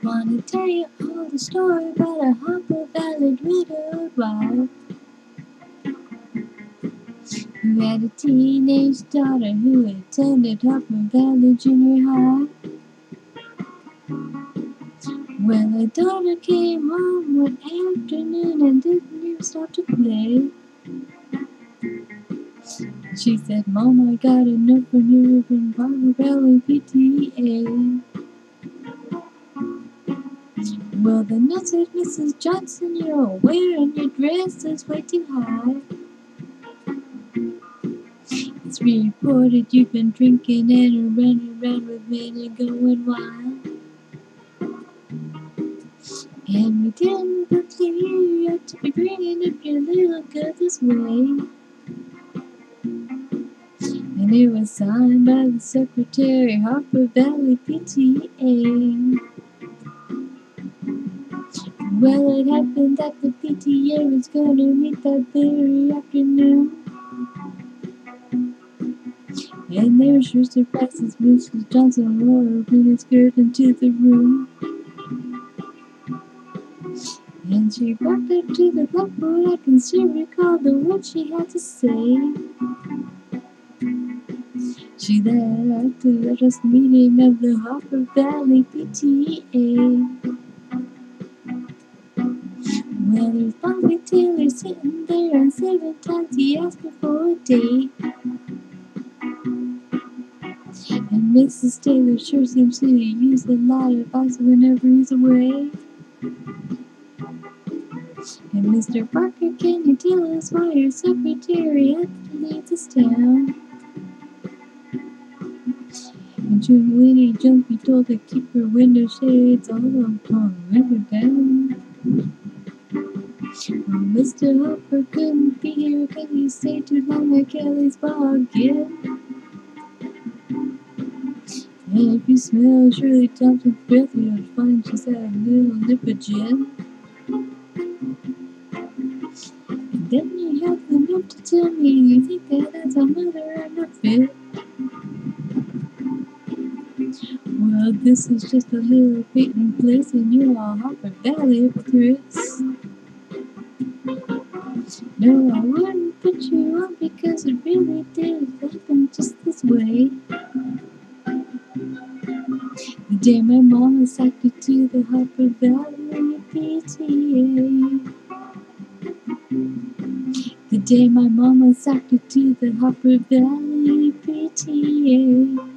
wanna tell you all the story about a Harper Valley widowed wife who had a teenage daughter who attended Harper Valley Junior High. Well, her daughter came home one afternoon and didn't even stop to play. She said, "Mom, I got a note from you from Harper Valley PTA." Well, the note said, "Mrs. Johnson, you're wearing your dress is way too high. It's reported you've been drinking and running around with men and going wild. And we didn't believe you to be bringing up your little girl this way." And it was signed by the secretary, Harper Valley PTA. Well, it happened that the PTA was gonna meet that very afternoon. And they were sure surprised as Mrs. Johnson wore her miniskirt into the room. And she walked up to the blackboard, I can still recall the words she had to say. She led out to the first meeting of the Harper Valley PTA. Well, there's Bobby Taylor sitting there, and 7 times he asked her for a date. And Mrs. Taylor sure seems to use a lot of ice whenever he's away. And Mr. Parker, can you tell us why your secretary had to leave this town? And should Winnie Jones be told to keep her window shades all up on river down? Well, Mr. Harper couldn't be here because he stayed too long at Kelly's bar again. And if you smell Shirley Thompson's breath, you'll find she's had a little nip of gin. And then you have the nerve to tell me you think that as a mother I'm not fit. Well, this is just a little patent place, and you're all Harper Valley hypocrites. No, I wouldn't put you on because it really did happen just this way. The day my mom was acted to the Harper Valley PTA. The day my mom was acted to the Harper Valley PTA.